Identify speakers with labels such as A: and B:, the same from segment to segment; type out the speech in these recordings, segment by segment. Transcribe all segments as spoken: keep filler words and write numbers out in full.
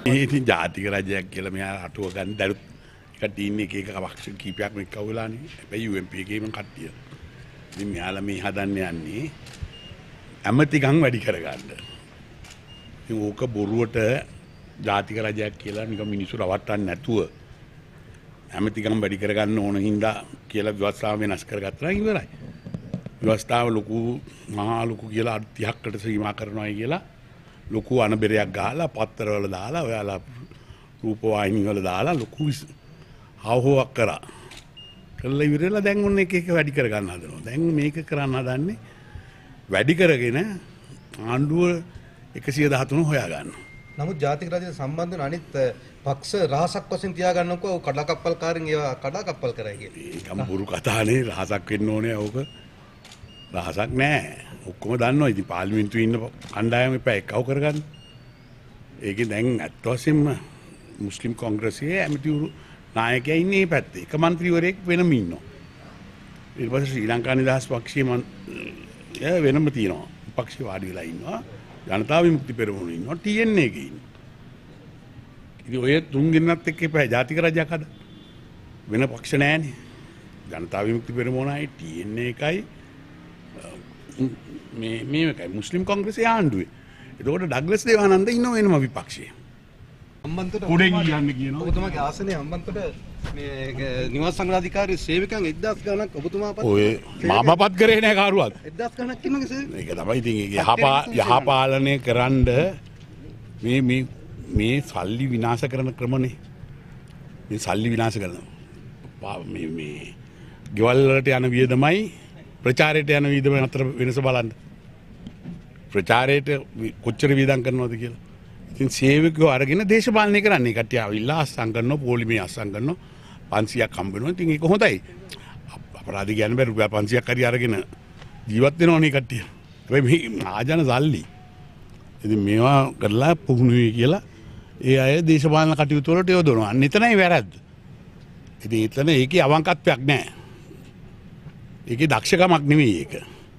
A: ඒ ඉතින් ජාතික රජයක් කියලා මෙයා අටුව ගන්න දරුත් කට්ටිය ඉන්නේ එක එක පක්ෂ කීපයක්ම එක්ක වෙලානේ. හැබැයි යූ එම් පී එකේම කට්ටිය. ඉතින් මෙයාලා මේ හදන්න යන්නේ ඇමතිකම් වැඩි කරගන්න. ඉතින් ඕක බොරුවට ජාතික රජයක් කියලා නිකන් මිනිස්සු රවට්ටන්න නැතුව ඇමතිකම් වැඩි කරගන්න ඕන හින්දා කියලා ව්‍යවස්ථාව වෙනස් කරගත්තා ඉවරයි. ව්‍යවස්ථාව ලොකු මහා ලොකු කියලා අර්ථයක්කට සීමා කරනවා කියලා ලොකු අනබෙරයක් ගහලා පත්තරවල දාලා ඔයාලා රූපවාහිනී වල දාලා ලොකු හවුහුවක් කරා. කළා ඉවරලා දැන් ඔන්න එක එක වැඩි කර ගන්න හදනවා. දැන් මේක කරන්න හදන්නේ වැඩි කරගෙන ආණ්ඩුව එකසිය දහතුන හොයා ගන්නවා.
B: නමුත් ජාතික රජයට සම්බන්ධ වෙන අනිත් පක්ෂ රහසක් වශයෙන් තියාගන්නකෝ කඩාකප්පල්කාරයන් ඒවා කඩාකප්පල් කරයි කියන්නේ.
A: ඒකම බුරු කතානේ රහසක් වෙන්න ඕනේ ඕක. රහසක් නෑ. ඔක්කොම දන්නවා. ඉතින් පාර්ලිමේන්තුවේ ඉන්න කණ්ඩායම එපා එක්කව කරගන්න. ඒකේ දැන් අත් වශයෙන්ම මුස්ලිම් කොංග්‍රසයේ ඇමතිවරු නායකයා ඉන්නේ මේ පැත්තේ. එක മന്ത്രിවරයෙක් වෙනම ඉන්නවා. ඊට පස්සේ ශ්‍රී ලංකා නිදහස් පක්ෂයේ මන් වෙනම තියෙනවා. පක්ෂේ වාඩි වෙලා ඉන්නවා. ජනතා විමුක්ති පෙරමුණ ඉන්නවා. ටී එන් එකේ ඉන්නවා. ඉතින් ඔය තුන් දෙනාත් එක්ක එපා ජාතික රජයක් හද. වෙන පක්ෂ නෑනේ. ජනතා විමුක්ති පෙරමුණයි ටී එන් එකයි මේ මේකයි මුස්ලිම් කොංග්‍රසයේ ආණ්ඩුවේ. එතකොට ඩග්ලස් දේවානන්ද ඉන්නව වෙනම විපක්ෂයේ.
B: හම්බන්තොට
A: උඩින් කියන්න කියනවා.
B: ඔබතුමාගේ ආසනයේ හම්බන්තොට මේ නිවාස සංග්‍රහාධිකාරී සේවකයන් එක්දහස් ගණනක් ඔබතුමා පත්
A: ඔය මාමපත් කරේ නෑ කාරුවත්.
B: එක්දහස් ගණනක් ඉන්නවගේ සේවක.
A: ඒක තමයි ඉතින් යහපා යහපාලනය කරන්න මේ මේ මේ සල්ලි විනාශ කරන ක්‍රමනේ. මේ සල්ලි විනාශ කරනවා. මේ මේ ගෙවල් වලට යන වියදමයි ප්‍රචාරයට යන වියදම අතර වෙනස බලන්න. ප්‍රචාරයට කොච්චර වියදම් කරනවද කියලා. ඉතින් සේවකයෝ අරගෙන දේශපාලනය කරන්නේ කට්ටිය ආවිල්ලා අස්සම් කරනවා පොලිමේ අස්සම් කරනවා පන්සියක් හම්බ වෙනවා. ඉතින් ඒක හොඳයි. අපරාධ කියන්නේ බෑ රුපියල් පන්සියක් හරි අරගෙන ජීවත් වෙනවනේ කට්ටිය. හැබැයි මේ ආජන සල්ලි. ඉතින් මේවා කරලා පුහුණුවේ කියලා ඒ අය දේශපාලන කටයුතු වලට යොදවනවා. අන්න එතනයි වැරද්ද. ඉතින් එතන ඒකේ අවංකත්වයක් නැහැ. ඒකේ දක්ෂකමක් නෙවෙයි ඒක.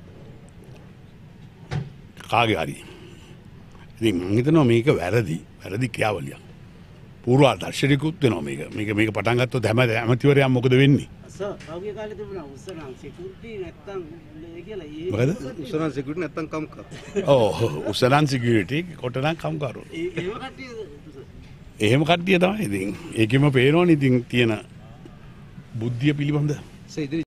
A: කාගේ හරි. ඉතින් මම හිතනවා මේක වැරදි. වැරදි ක්‍රියාවලියක්. පූර්වාදර්ශනිකුත් වෙනවා මේක. මේක මේක පටන් ගත්තොත් හැම ඇමතිවරයා මොකද වෙන්නේ?
C: සර්, රාග්‍ය කාලේ තිබුණා උස්සනම් සිකියුරිටි නැත්තම් කියලා ඒ
A: මොකද?
B: උසරන් සිකියුරිටි නැත්තම් කම්කා.
A: ඔව් උසරන් සිකියුරිටි කොටනම් කම්කරු.
C: ඒව කට්ටිය
A: එහෙම කට්ටිය තමයි ඉතින්. ඒකෙම පේනවනේ ඉතින් තියෙන බුද්ධිය පිළිබඳ.